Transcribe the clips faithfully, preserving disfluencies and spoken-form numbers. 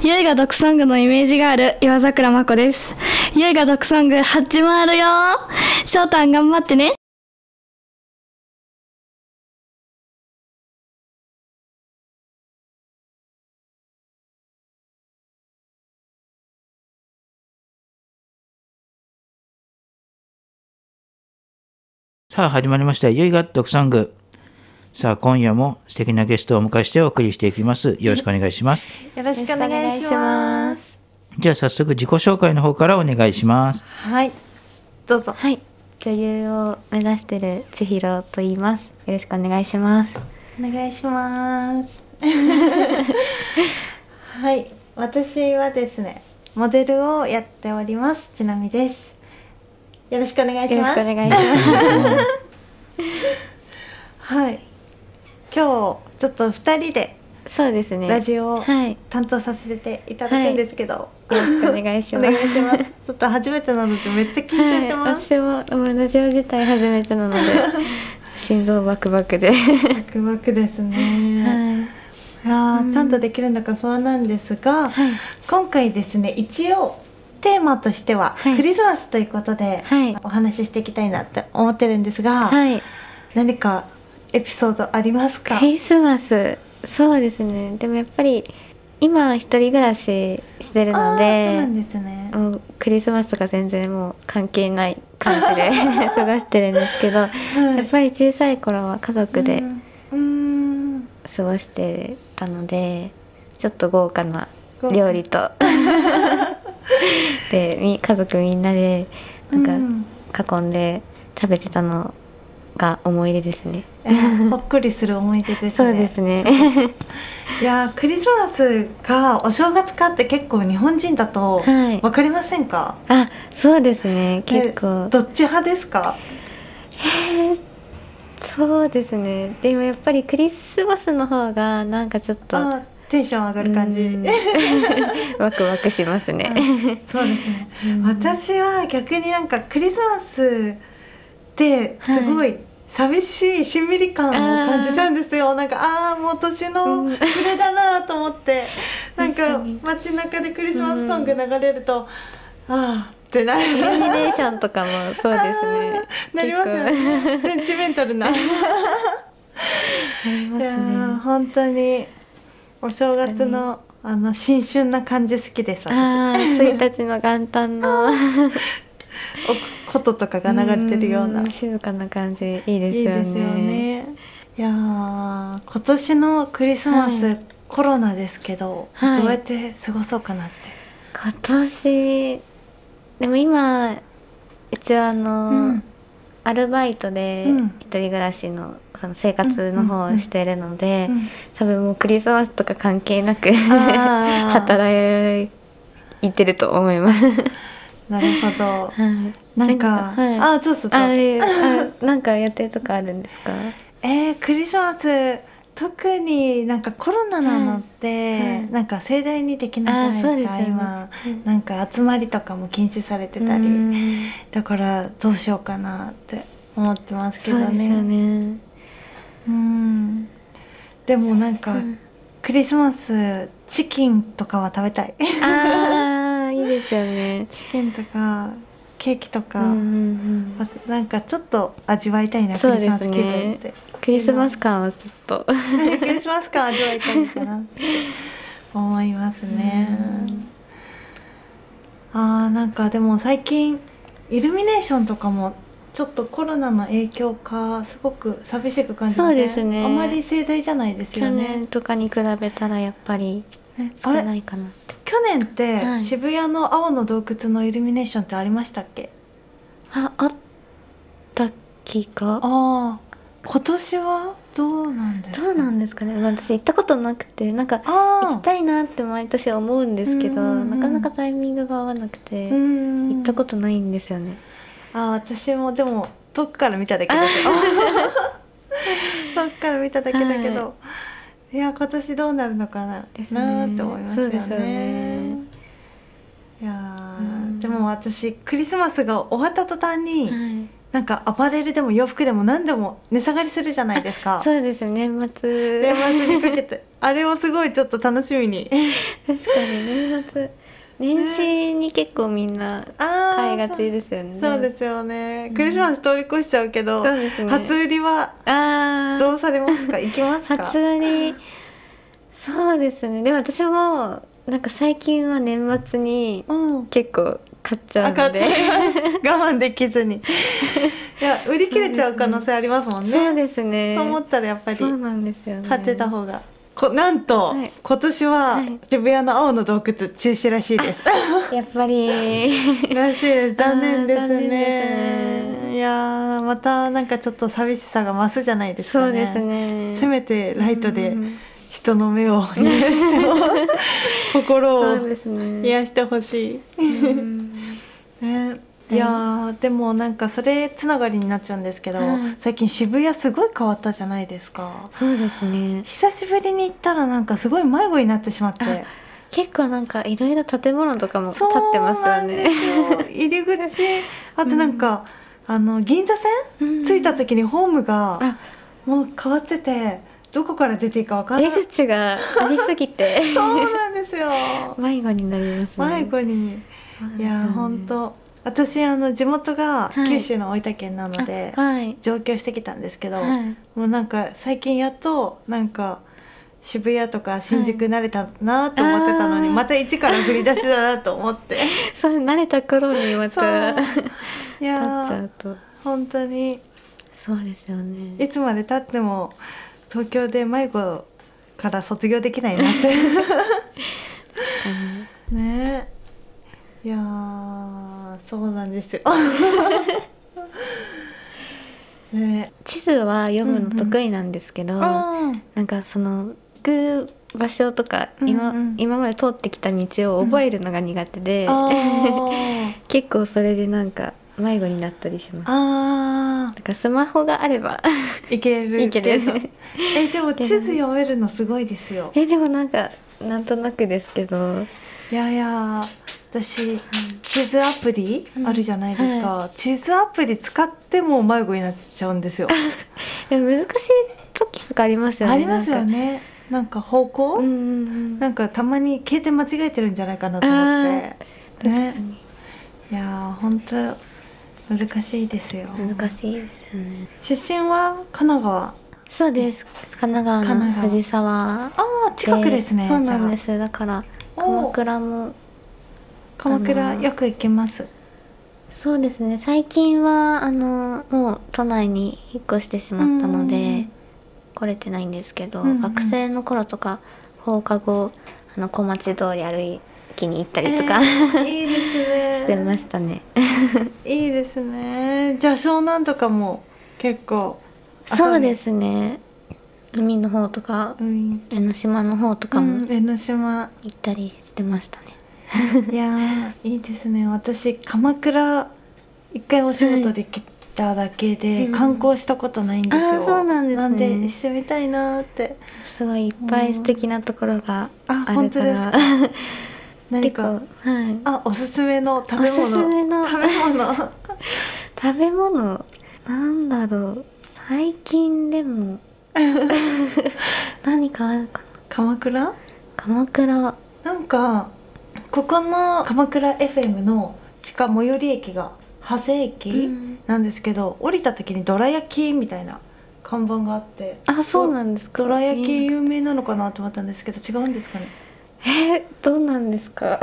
ゆいが毒ソングのイメージがある岩桜まこです。ゆいが毒ソング始まるよ。翔太頑張ってね。 さあ始まりました。ゆいが毒ソング。さあ今夜も素敵なゲストをお迎えしてお送りしていきます。よろしくお願いします。 よろしくお願いします。 じゃあ早速自己紹介の方からお願いします。 はい、どうぞ。 はい、女優を目指している千尋と言います。よろしくお願いします。 お願いします。はい、私はですね、モデルをやっておりますちなみです。よろしくお願いします。 よろしくお願いします。 はい、今日ちょっとふたりでそうですね、 ラジオをはい、 担当させていただくんですけど、 よろしくお願いしおます。 願いします。ちょっと初めてなのでめっちゃ緊張してます。 はい、私ももうラジオ自体初めてなので心臓バクバクでバクバクですね。 はい、 いやー、ちゃんとできるのか不安なんですが、 はい、 今回ですね、一応テーマとしてははいクリスマスということで、 はい、 お話ししていきたいなって思ってるんですが、 はい、 何かエピソードありますか？ クリスマス、そうですね。でもやっぱり今一人暮らししてるのあー、そうでなんですね。 もうクリスマスとか全然もう関係ない感じで過ごしてるんですけど、 はいやっぱり小さい頃は家族でうんうーん過ごしてたので、ちょっと豪華な料理とでみ家族みんなでなんか囲んで食べてたのが思い出ですね。 えーほっこりする思い出ですね。 そうですね。 いやー、クリスマスかお正月かって結構日本人だとはい分かりませんか？ あ、そうですね。結で構どっち派ですか？ えーそうですね。でもやっぱりクリスマスの方がなんかちょっとあー、テンション上がる感じ。 うんワクワクしますね。 そうですね、私は逆になんかクリスマスってすごい寂しいしんみり感を感じちゃうんですよ。なんかああーもう年の暮れだなと思ってなんか街中でクリスマスソング流れると、ああってなる。 イルミネーションとかもそうですね。 なりますよね。センチメンタルな。 ありいやますね。 ー本当にお正月のあの新春な感じ好きです私。 ああ、ついたちの元旦のお琴とかが流れてるような。 ん静かな感じいいですいいよね。 ですよね。いやー今年のクリスマス、 はいコロナですけど、 はいどうやって過ごそうかなって。 今年でも今一応あの、 うんアルバイトでうん一人暮らしのその生活の方をしてるので、 うん多分もうクリスマスとか関係なくあー働いてると思います。 なるほど。 はい、 なんか、 はい、 あーどうぞどうぞ。 あえあなんか予定とかあるんですか？ えー、クリスマス特になんかコロナなのって、 はいはいなんか盛大にできないじゃないですか。 あーそうですよね今なんか集まりとかも禁止されてたり、 うんだからどうしようかなって思ってますけどそうですよね。 ね。 うんでもなんか、 うんクリスマスチキンとかは食べたい。 ああいいですよね。 チキンとかケーキとか、 うんうんうんあなんかちょっと味わいたいな、クそうですねリスマス気分って。 クリスマス感はちょっとクリスマス感味わいたいかなって思いますね。あーなんかでも最近イルミネーションとかもちょっとコロナの影響かすごく寂しく感じません？ そうですねあまり盛大じゃないですよ去ね。 年とかに比べたらやっぱりえ少あれないかなって。 去年ってはい渋谷の青の洞窟のイルミネーションってありましたっけ？ ああった気がああ今年はどうなんですか？ どうなんですかね。私行ったことなくてなんかあ行きたいなって毎年思うんですけど、 うんうんうんなかなかタイミングが合わなくてーうん行ったことないんですよね。 あー私もでも遠くから見ただけだけど遠くから見ただけだけど、、 はいや今年どうなるのかな、 ですねなーって思いますよね。 そうですよねいやーうんでも私クリスマスが終わった途端に、 はいなんかアパレルでも洋服でも何でも値下がりするじゃないですか。 そうですよ年末年末にかけてあれをすごいちょっと楽しみに確かに年末年始に結構みんなあー買いがちですよね。 そうですよね。クリスマス通り越しちゃうけど、 そうですね初売りはあどうされますか？行きますか？ 初売りそうですね。でも私もなんか最近は年末にうん。 結構買っちゃうあ、買ので、 っちゃう我慢できずに。いや、売り切れちゃう可能性ありますもんね。 そうですね。 そう思ったらやっぱりそうなんですよね。 買ってた方が。こなんと、 はい今年ははい渋谷の青の洞窟中止らしいです。 やっぱりらしいです。残念ですあー残念ね。 ですねいやー、またなんかちょっと寂しさが増すじゃないですかね。 そうですね。 せめてライトでうん人の目を癒しても心をそうですね。 癒してほしい。 うんね、いやーでもなんかそれつながりになっちゃうんですけど、 はい最近渋谷すごい変わったじゃないですか。 そうですね。 久しぶりに行ったらなんかすごい迷子になってしまってあ結構なんかいろいろ建物とかも建そうってますなんでよね。 すよ入り口あとなんか、あの銀座線、 うん着いた時にホームがあもう変わっててどこから出ていいか分からない出口がありすぎてそうなんですよ迷子になりますね。 迷子にそうですよねいや本当私あの地元がはい九州の大分県なので、 あはい上京してきたんですけど、 はいもうなんか最近やっとなんか渋谷とか新宿慣れたなと思ってたのに、 あーまた一から振り出しだなと思ってそう慣れた頃にまそうたい立っちやゃーうと本当にそうですよね。 いつまで経っても東京で迷子から卒業できないなってねえいやーそうなんですよねえ地図は読むの得意なんですけど、 あなんかその行く場所とか今,、 うんうん今まで通ってきた道を覚えるのが苦手で、 ーあー結構それでなんか迷子になったりします。 あだからスマホがあればーいけるいけるけどえでも地図読めるのすごいですよえでもなんかなんとなくですけどいやいや私地図アプリあるじゃないですか、地図アプリ使っても迷子になっちゃうんですよでも難しい時とかありますよね。 ありますよねなんか方向、 なんかうんうんうんなんかたまに携帯間違えてるんじゃないかなと思って確かねにいやー本当難しいですよ難しいですよね。 出身は神奈川そうです。神奈川の神奈川藤沢ああ近くですねそうなんでじゃす。だからお鎌倉もあ鎌倉あのよく行きますそうですね。最近はあのもう都内に引っ越してしまったのうんうんうでん来れてないんですけど、 うんうん学生の頃とか放課後あの小町通り歩きに行ったりとか、 えーいいですねしてましたね。 いいですねじゃあ湘南とかも結構そうですね。海の方とか海江ノ島の方とかうもん江ノ島行ったりしてましたね。 いやーいいですね私鎌倉一回お仕事で来ただけで、 うん観光したことないんですよ、 あーそうなんですねなんでしてみたいなーってすごいいっぱい素敵なところがああるから。 本当ですか何結構かはい。 あおすすめの食べ物おすすめの食べ物食べ物なんだろう最近でも何かあるかな。 鎌倉鎌倉なんかここの鎌倉 エフエム の地下最寄り駅が長谷駅うんなんですけど、降りた時にどら焼きみたいな看板があってあそうなんですか。 どら焼き有名なのかなと思ったんですけど違うんですかねえー、どうなんですか。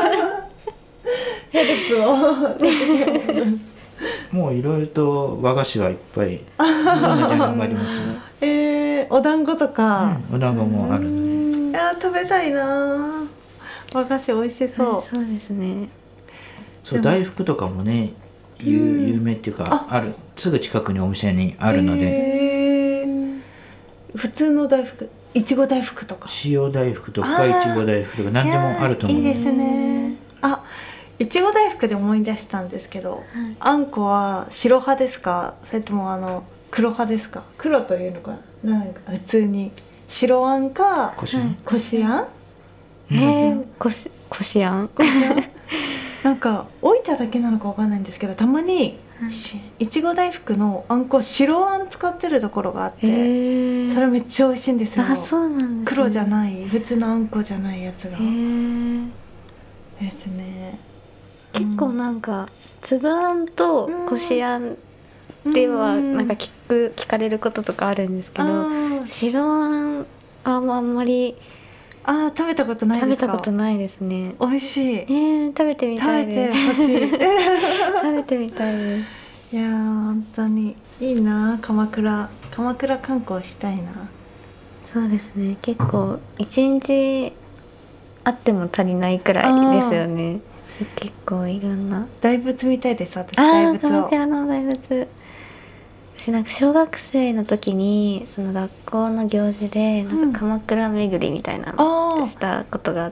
ヘルプをもういろいろと和菓子はいっぱいいろんなジャンルがありますよ、 えー、お団子とか、 うん、お団子もあるので、 いやー食べたいなー和菓子美味しそう、 そうですね。 そう大福とかもね有有名っていうか、 ああるすぐ近くにお店にあるので、 えー普通の大福いちご大福とか塩大福とあかいーちご大福とか何でもあると思ういやーいいですねあいちご大福で思い出したんですけど、あんこは白派ですかそれともあの黒派ですか黒というのかななんか普通に白あんかこしあん、 こしあんえー、こしこしあん。 なんか大分だけなのかわかんないんですけど、たまにいちご大福のあんこ白あん使ってるところがあって、それめっちゃ美味しいんですよ。 あ、そうなんですね。 黒じゃない普通のあんこじゃないやつがですね。 結構なんか粒あんとこしあんではなんか聞く聞かれることとかあるんですけど、白あんあんあんまりあー食べたことない食ですか？ べたことないですね。 美味しい。 ね、食べてみ食べてたいです。 ほしい。 食べてみたいです。 いやー本当にいいな、鎌倉鎌倉観光したいな。 そうですね、結構一日あっても足りないくらいですよね。結構いろんな大仏みたいです、私。 ああ、 大仏を鎌倉の大仏。私なんか小学生の時にその学校の行事でなんか鎌倉巡りみたいなのをしたことがあって、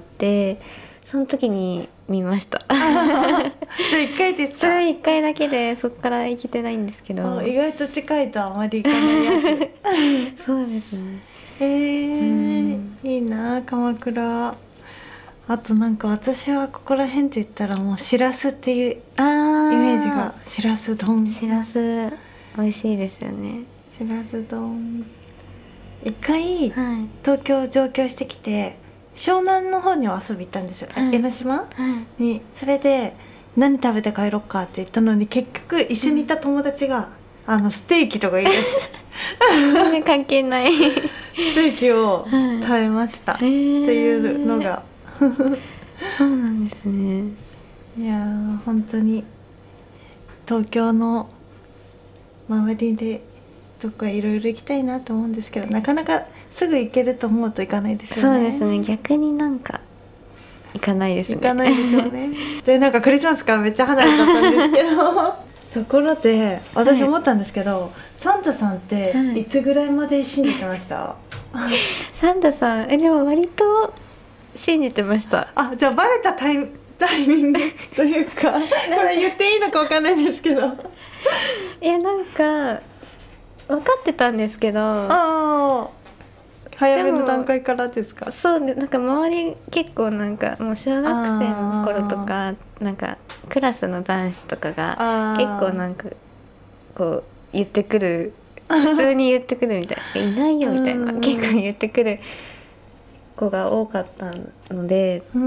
その時に見ました。 じゃあ一回ですか？ それ一回だけでそこから行けてないんですけど。 意外と近いとあまり行かないやつ。そうですね。 えー、いいな鎌倉。あとなんか私はここら辺って言ったらもうしらすっていうイメージが、しらす丼。 しらす美味しいですよね。 しらす丼。一回、 はい、 東京上京してきて湘南の方には遊び行ったんですよ、はい、江ノ島、はい、に。それで何食べて帰ろっかって言ったのに結局一緒にいた友達が、うん、あのステーキとか言い出して全然関係ないステーキを食べました、はい、っていうのがそうなんですね。 いやー本当に東京の周りでどっかいろいろ行きたいなと思うんですけど、なかなかすぐ行けると思うと行かないですよね。 そうですね、逆になんか行かないですね。 行かないですよね。でなんかクリスマスからめっちゃ離れちゃったんですけどところで私思ったんですけど、はい、サンタさんっていつぐらいまで信じてました？ はい、サンタさんえでも割と信じてました。 あ、じゃあバレたタイムタイミングというかこれ言っていいのかわかんないんですけどいやなんか分かってたんですけど、 あ早めの段階からですか？ そうね、なんか周り結構なんかもう小学生の頃とかなんかクラスの男子とかが結構なんかこう言ってくる普通に言ってくるみたいな「いないよ」みたいな結構言ってくる子が多かったので、うん、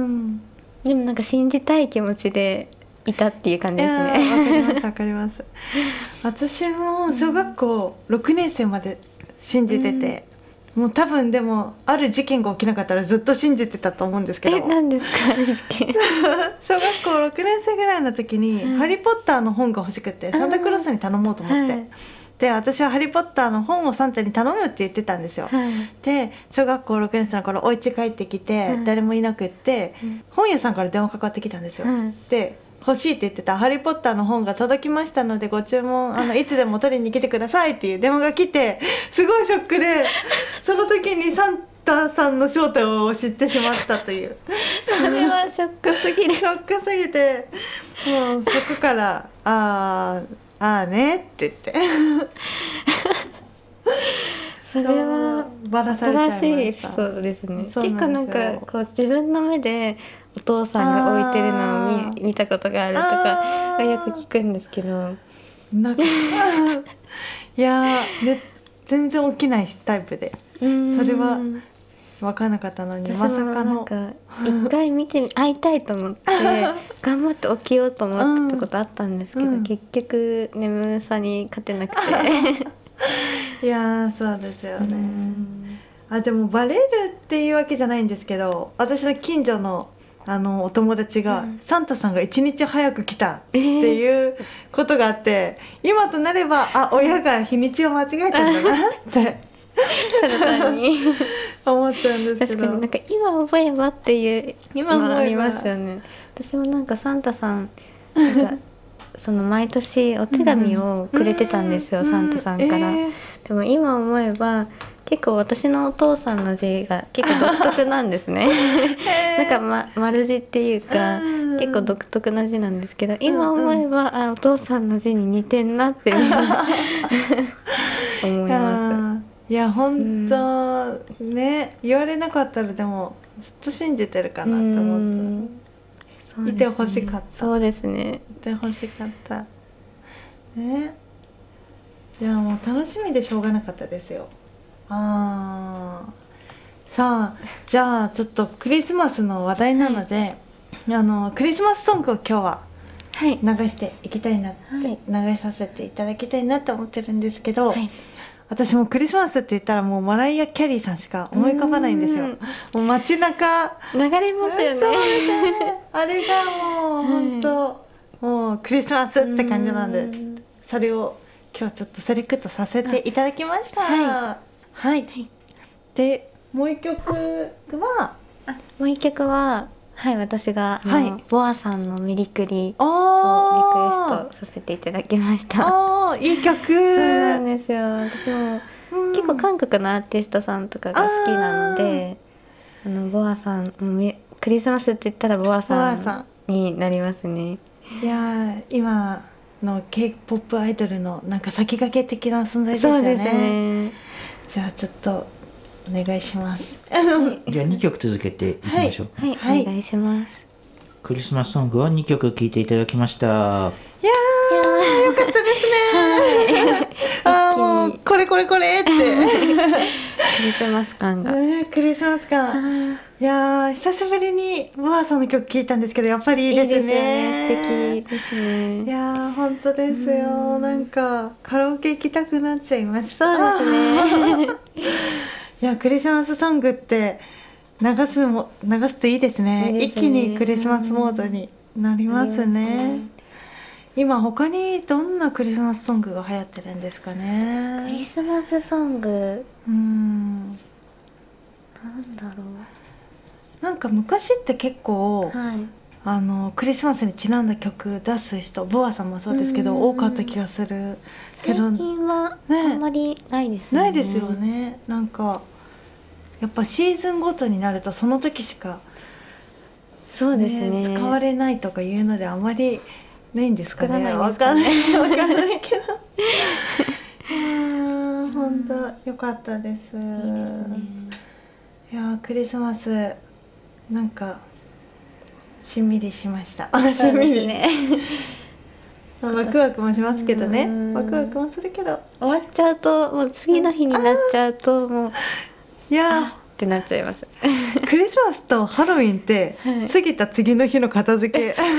でもなんか信じたい気持ちでいたっていう感じですね。 わかりますわかります私も小学校ろくねん生まで信じてて、うん、もう多分でもある事件が起きなかったらずっと信じてたと思うんですけど。 え、何ですか事件小学校ろくねん生ぐらいの時に、うん、ハリーポッターの本が欲しくてサンタクロースに頼もうと思って、はい、で私はハリーポッターの本をサンタに頼むって言ってたんですよ、はい、で小学校ろくねん生の頃お家帰ってきて、はい、誰もいなくって、うん、本屋さんから電話かかってきたんですよ、はい、で欲しいって言ってたハリーポッターの本が届きましたのでご注文あのいつでも取りに来てくださいっていう電話が来て、すごいショックでその時にサンタさんの正体を知ってしまったというそれはショックすぎるショックすぎてもうそこからあーあーねって言ってそれはバラされちゃいました。 正しいエピソードですね。結構なんかこう自分の目でお父さんが置いてるのを 見, 見たことがあるとかよく聞くんですけど、 なんかいやー、ね、全然起きないタイプでそれは分からなかったのにまさかの一回見て会いたいと思って頑張って起きようと思ってたことあったんですけど、うん、結局眠さに勝てなくていやーそうですよね。あでもバレるっていうわけじゃないんですけど、私の近所のあのお友達が、うん、サンタさんが一日早く来たっていうことがあって、えー、今となればあ親が日にちを間違えたんだなってただ単に思っちゃうんですけど、 確かになんか今思えばっていうのありますよね。私もなんかサンタさんなんかその毎年お手紙をくれてたんですよ、うん、サンタさんから、うんえー、でも今思えば結構私のお父さんの字が結構独特なんですねなんか、ま、丸字っていうか、うん、結構独特な字なんですけど、今思えば、うんうん、あお父さんの字に似てんなって思います。 いや本当、うん、ね言われなかったらでもずっと信じてるかなって思っちゃう。 いてほしかった。 そうですね。 いてほしかったね。いやもう楽しみでしょうがなかったですよ。あー、さあじゃあちょっとクリスマスの話題なので、はい、あのクリスマスソングを今日は流していきたいなって、はい、流させていただきたいなって思ってるんですけど、はい、私もクリスマスって言ったらもうマライア・キャリーさんしか思い浮かばないんですよ。もう街中流れますよね。 そうですね。あれがもう本当、はい、もうクリスマスって感じなんで、それを今日ちょっとセレクトさせていただきました。はい、はい、でもう一曲はあもう一曲ははい私があの、はい、ボアさんのメリクリをリクエストさせていただきました。 あーいい曲。 そうなんですよ。私も、うん、結構韓国のアーティストさんとかが好きなので、あのボアさんクリスマスって言ったらボアさんになりますね。 いや今の K-ポップ アイドルのなんか先駆け的な存在ですよね。そうですね。じゃあちょっとお願いします。 じゃあにきょく続けていきましょう。 はい、はい、お願いします。 クリスマスソングはにきょく聴いていただきました。いやーよかったですね。あーもうこれこれこれってクリスマス感が、 ね、クリスマス感。いやー久しぶりにボアさんの曲聴いたんですけどやっぱりいいですね。 いいですね。素敵ですね。 いやー本当ですよ。なんかカラオケ行きたくなっちゃいました。 そうですね。 いやクリスマスソングって流すも流すといいですね。いいですね。一気にクリスマスモードになりますね。今他にどんなクリスマスソングが流行ってるんですかね。 クリスマスソング、うーん、 なんだろう。なんか昔って結構、はい、あのクリスマスにちなんだ曲出す人、ボアさんもそうですけど多かった気がするけど、 最近はあんまりないですね。 ないですよね。なんかやっぱシーズンごとになるとその時しか、 そうですね、 使われないとかいうのであまりないんですかね。 わかんないわかんないけど本当良かったです。いいですね。いやクリスマスなんかしんみりしました。しんみりね。ワクワクもしますけどね。ワクワクもするけど終わっちゃうともう次の日になっちゃうともういやってなっちゃいます。 クリスマスとハロウィンって過ぎた次の日の片付け、 はい、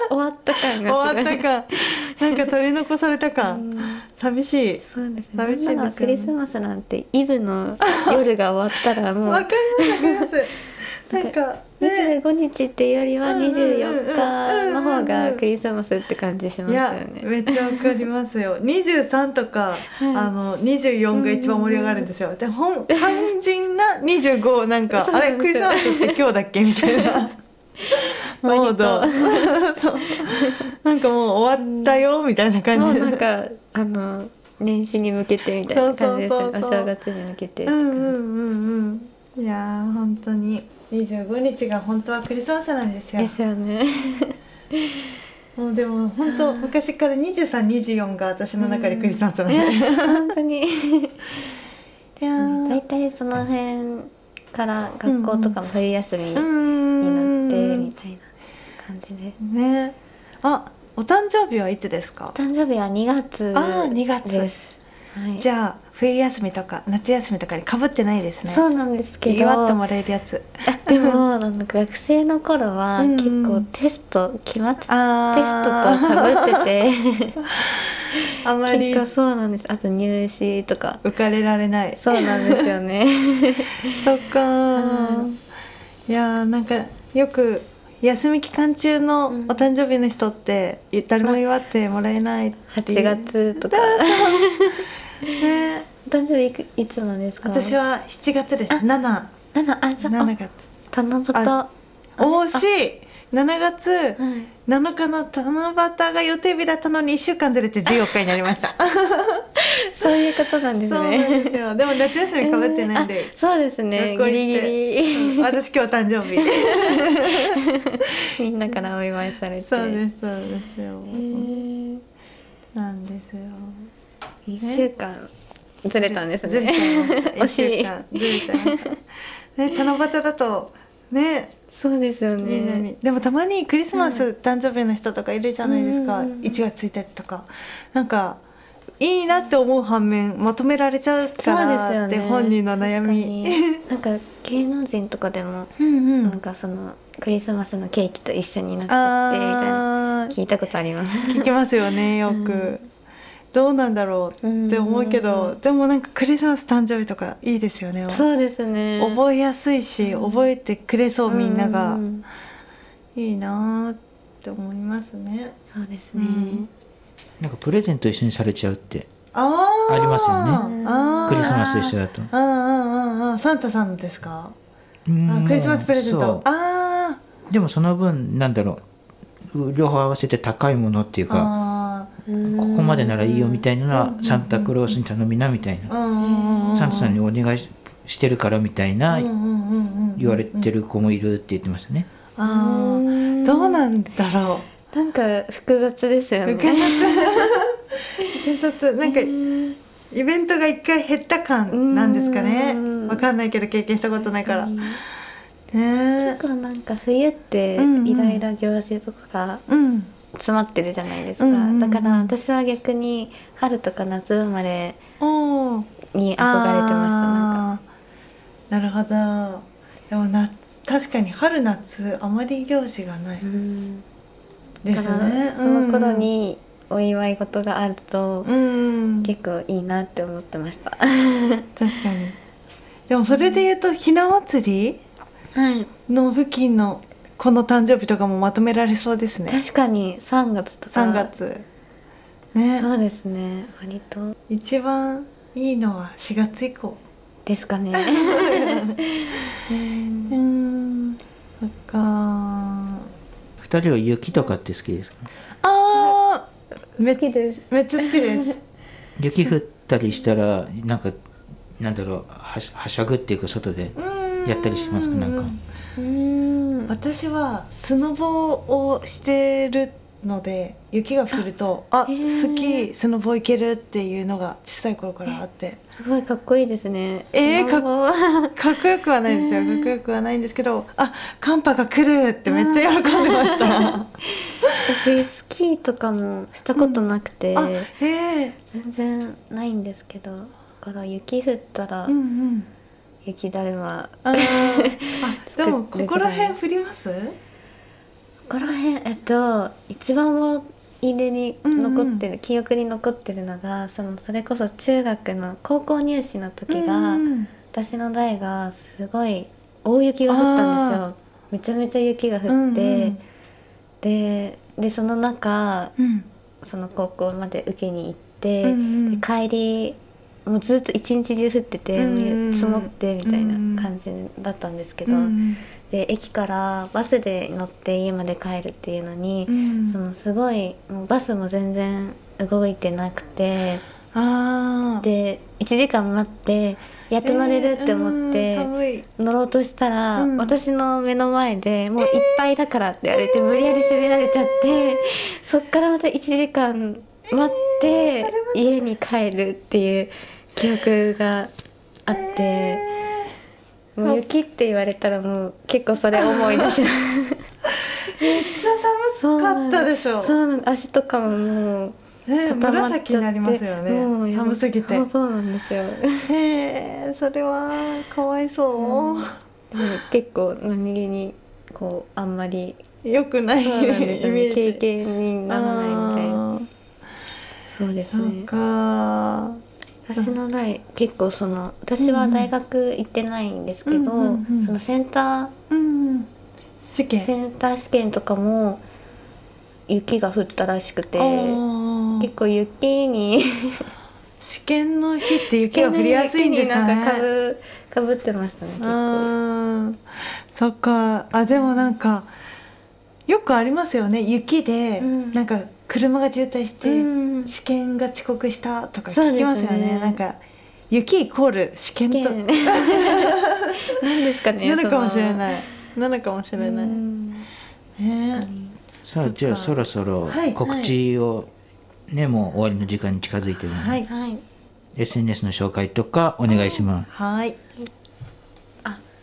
終わった感が終わった感なんか取り残された感、寂しい。 そうですね。 寂しいですよね。 クリスマスなんてイブの夜が終わったらもうわかりますわかります。なんかにじゅうごにちっていうよりはにじゅうよっかの方がクリスマスって感じしますよね。 いやめっちゃわかりますよ。にじゅうさんとか、はい、あのにじゅうよんが一番盛り上がるんですよ。で本肝心なにじゅうごなんかあれクリスマスって今日だっけみたいなモードそうなんかもう終わったよみたいな感じで、 なんかあの年始に向けてみたいな感じですね。お正月に向けて。 うんうんうんうん。いやー本当ににじゅうごにちが本当はクリスマスなんですよ。 ですよね。 もうでも本当昔からにじゅうさん、にじゅうよんが私の中でクリスマスなんで、うん、 本当にいやだいたいその辺から学校とかも冬休みになってみたいな感じで、 ね。あ、お誕生日はいつですか？ お誕生日はにがつです。 あーにがつです、はい、じゃあ冬休みとか夏休みとかにかぶってないですね。 そうなんですけど祝ってもらえるやつ。 でもなんか学生の頃は結構テスト決まってテストとかぶっててあまり結構そうなんです。あと入試とか浮かれられない。 そうなんですよね。 そっかー。いやーなんかよく休み期間中のお誕生日の人って誰も祝ってもらえないってはちがつとかね。 お誕生日いくいつなんですか？ 私はしちがつです。なな。 なな、あ、そう。 しちがつ。 七夕。 惜しい。しちがつなのかの七夕が予定日だったのにいっしゅうかんずれてじゅうよっかになりました。 そういうことなんですね。 そうなんですよ。でも夏休みかぶってないんで、 えー、そうですね。ギリギリ、 うん、私今日誕生日みんなからお祝いされて。 そうですそうですよ、えー、なんですよ。 いっしゅうかんずれたんですね。 ずれちゃいました。いっしゅうかんずれちゃいましたね。七夕だとね、 そうですよね。 みんなに。でもたまにクリスマス誕生日の人とかいるじゃないですか、 うんいちがつついたちとか。なんかいいなって思う反面まとめられちゃうからって本人の悩み。 なんか芸能人とかでも、 うんうんなんかそのクリスマスのケーキと一緒になっちゃってみたいなあー聞いたことあります。 聞きますよねよく、 うんどうなんだろうって思うけど、 うんでもなんかクリスマス誕生日とかいいですよね。 そうですね。 覚えやすいし、覚えてくれそうみんなが、 うんうんいいなーって思いますね。 そうですね。 うんなんかプレゼント一緒にされちゃうってあーありますよねあークリスマス一緒だと。 あーあーあーサンタさんですか？ うんあクリスマスプレゼンそうト。あでもその分なんだろう両方合わせて高いものっていうーかあうんここまでならいいよみたいなのはうんサンタクロースに頼みなみたいーなうんうんうんサンタさんにお願いししてるからみたいなうんうんうんうん言われてる子もいるって言ってましたね。 あーどうなんだろう。 なんか複雑ですよね。 複雑複雑なんかイベントが一回減った感なんですかね。 うんわかんないけど経験したことないから。 うんね結構なんか冬ってうんうんいろいろ行事とかがうん詰まってるじゃないですか、 うんうんうんだから私は逆に春とか夏生まれおーに憧れてました。なんあーなるほど。でも夏確かに春夏あまり行事がないか、うんですだからね。 その頃にお祝い事があるとうん、うん、 結構いいなって思ってました。 確かに。でもそれで言うとひな祭はい、 りの付近のこの誕生日とかもまとめられそうですね。 確かにさんがつとかさんがつね。 そうですね、割と一番いいのはしがつ以降。 ですかね。 うーんそっか。 二人は雪とかって好きですか？ あーめ好きです。 めっちゃ好きです。 雪降ったりしたらなんかなんだろうはしはしゃぐっていうか外でやったりしますか？なんかうーん私はスノボをしてるので雪が降るとあへー好きスノボ行けるっていうのが小さい頃からあって、 すごいかっこいいですね。 えーかっかかっこよくはないですよ、かっこよくはないんですけど、あ寒波が来るってめっちゃ喜んでました私スキーとかもしたことなくて、 あへえ全然ないんですけど、だから雪降ったらうんうん雪だるま、 あーあでもここら辺降りますここら辺えっと一番思い出に残ってる、記憶に残ってるのがそのそれこそ中学の高校入試の時が、 うんうん私の代がすごい大雪が降ったんですよ。めちゃめちゃ雪が降って、 うんうんででその中うんその高校まで受けに行って、 うんうんで帰りもうずっと一日中降ってて、 うんうんもう積もってみたいな感じだったんですけど、 うんで駅からバスで乗って家まで帰るっていうのに、 うんそのすごいもうバスも全然動いてなくて、 あーでいちじかん待ってやっと乗れるって思って、 えーうん寒い乗ろうとしたら、 うん私の目の前でもういっぱいだからって言われて、無理やり閉められちゃって、そっからまたいちじかん待って家に帰るっていう記憶があって、もう雪って言われたらもう結構それ思い出します。 めっちゃ寒かったでしょ。 そうなん足とかももうね、 固まっちゃって紫になりますよもうね。寒すぎて。 そうそうなんですよ。 へえ、それはかわいそう。 でも結構何気にこうあんまり良くないイそうなんですよね、 メージ。 経験にならないみたいな。そうですそうね。 か。 私の代結構その私は大学行ってないんですけど、 うんうんうんそのセンタうん。試ー験。 センター試験とかも雪が降ったらしくて、 あー結構雪に試験の日って雪が降りやすいんですか雪になんかかね。 ぶかぶってましたね結構。 うん。そっか。あ、でもなんかよくありますよね。雪でうんなんか車が渋滞してうん試験が遅刻したとかそうですね聞きますよね。なんか雪イコール試験と試験なんですかね。 なのかもしれい。 ない。なのかもしれない。 うんね。 さあじゃあそろそろはい告知をねもう終わりの時間に近づいてるので、 はい。 はい。 エスエヌエス の紹介とかお願いします。 はい。 えっ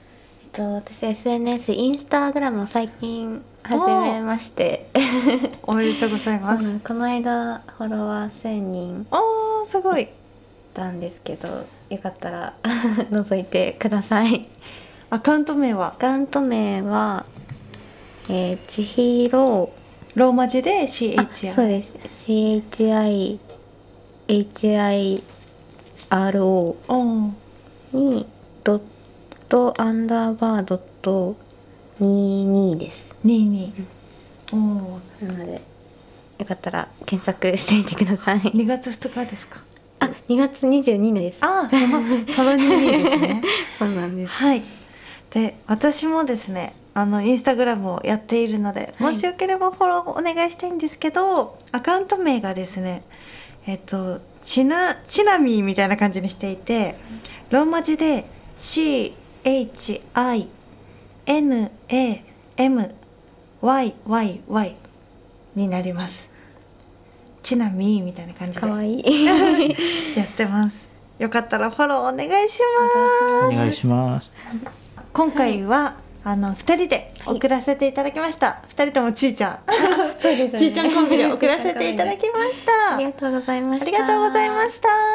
と私 エスエヌエス インスタグラムを最近始めましておめでとうございます。 この間フォロワーせんにんおーすごい。 たんですけど、よかったら覗いてください。 アカウント名はアカウント名は、えー、ちひろローマ字で シーエイチアイ。 そうです シーエイチアイエイチアイアールオーおーにドットアンダーバードットにじゅうにです。 にじゅうに。おーなのでよかったら検索してみてください。 にがつふつかですか。 あ、にがつにじゅうにです。 ああ、そのそのにじゅうにですね。 そうなんです。 はい。で、私もですね、あのインスタグラムをやっているので、 はいもしよければフォローお願いしたいんですけど、アカウント名がですね、えっとちなちなみーみたいな感じにしていて、ローマ字で シーエイチアイエヌエーエムワイワイワイ になります。ちなみーみたいな感じで可愛いやってます。よかったらフォローお願いします。 お願いします。 今回はあのふたりで送らせていただきました。ふたりともちーちゃん、 そうですねちーちゃんコンビで送らせていただきました。 ありがとうございました。 ありがとうございました。